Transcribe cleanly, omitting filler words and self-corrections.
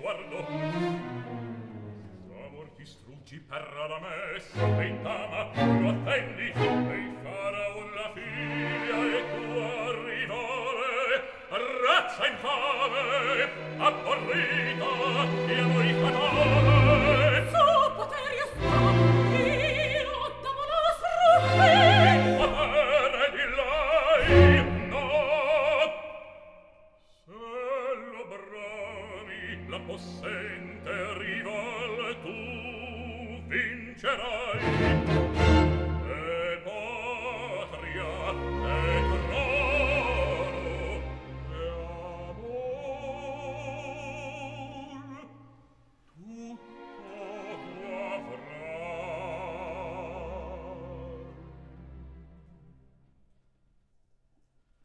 guardo. D'amor ti struggi per la messa, e in dama lo attendi, e farà una figlia e tua rivale, razza infame, abborrita, e amori fatale. Su poteri ostacchi, ottamo nostro Potere di lei, no. Se lo brami, la possente rival, tu vincerai.